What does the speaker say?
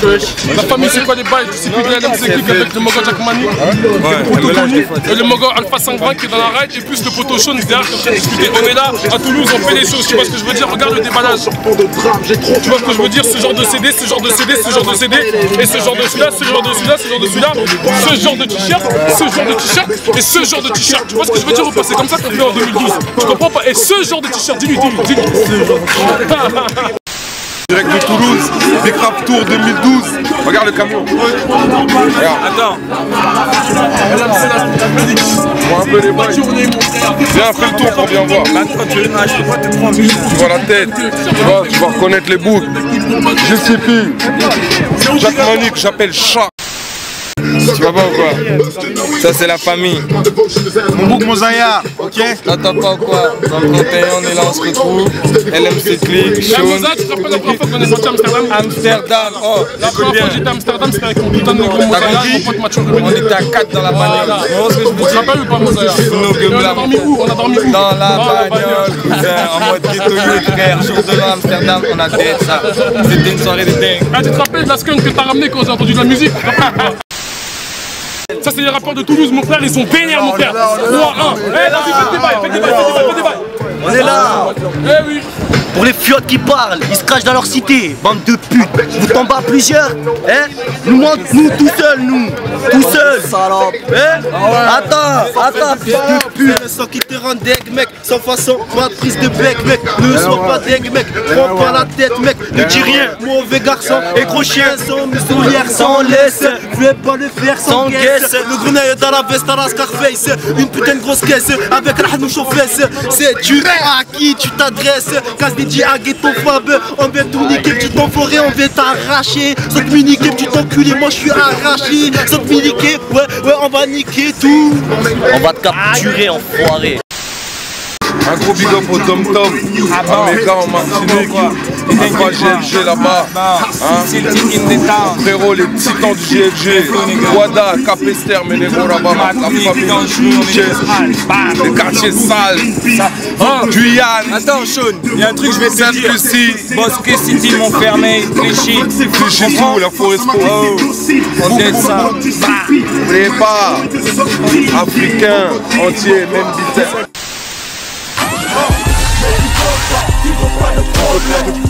La famille, c'est quoi les bails? Tu sais plus de LMC Click avec le Mogo Jackmani, et le Mogo Alpha 520 qui est dans la ride, et plus le poteau Sean derrière qui est en train de discuter. On est là, à Toulouse, on fait les choses, tu vois ce que je veux dire? Regarde le déballage. Tu vois ce que je veux dire? Ce genre de CD, ce genre de CD, ce genre de CD, et ce genre de celui-là, ce genre de celui-là, ce genre de celui-là, ce genre de t-shirt, ce genre de t-shirt, et ce genre de t-shirt. Tu vois ce que je veux dire ou pas? C'est comme ça qu'on fait en 2012. Tu comprends pas? Et ce genre de t-shirt, dis-lui. Direct de Toulouse, Big Rap Tour 2012. Regarde le camion. Regarde. Attends. Vois un peu les bails. Viens, fais le tour pour bien voir. Tu vois la tête. Tu vas reconnaître les bouts. JCP. Jackmani que j'appelle chat. Tu vas pas ou quoi? Ça c'est la famille. Mon bouc, mon Zaya, ok? T'attends pas ou quoi? Dans le 31 on est là, on se retrouve. LMC Click, Sean. Tu te rappelles la première fois qu'on est sorti à Amsterdam? Amsterdam, oh, La première fois que j'étais à Amsterdam, c'était avec mon putain de négro Mozaya, mon pote Macho. On était à 4 dans la bagnole. Tu te rappelles ou pas Mozaya? On a dormi où? Dans la bagnole, cousin, en mode ghetto, frère. Jour de l'an Amsterdam, on a fait ça. C'était une soirée de dingue. Ah, tu te rappelles de la skunk que t'as ramené quand j'ai entendu de la musique? Ça c'est les rappeurs de Toulouse, mon frère, ils sont vénères mon frère. 3-1. Eh, vas-y, faites des bails. On est là. Eh oui. Pour les fiottes qui parlent, ils se cachent dans leur cité, bande de putes. Vous tombez à plusieurs, hein? Nous tout seuls, nous. Tout seuls. Hein? Attends, fils de pute. Sans qui te rend deg, mec. Sans façon, pas de prise de bec, mec. Ne sois pas deg, mec. Prends pas la tête, mec. Ne dis rien. Mauvais garçon et gros chien. Sans musoulière, sans laisse. Je vais pas le faire sans caisse. Le grenade dans la veste à la Scarface. Une putain de grosse caisse avec la hanouche aux fesses. C'est tu à qui tu t'adresses. DJ à Ghetto Fab, on vient tout niquer, petit enfoiré, on vient t'arracher. Saute me niquer, petit enculé, moi je suis arraché. Saute me niquer, ouais, on va niquer tout. On va te capturer, enfoiré. Un gros big up au Tom Tom, à mes gars en Martinique, on voit GLG là-bas, frérot les titans du GLG, Guada, Capester, Ménégo Rabat, la famille, les quartiers sales, Guyane. Attends, Sean, il y a un truc que je vais te dire. Sainte-Lucie, Bosque City, Montfermeil, Clichy. Clichy tout, la forêt Oh, on aide ça. N'oubliez pas, africain, entier, même vitesse.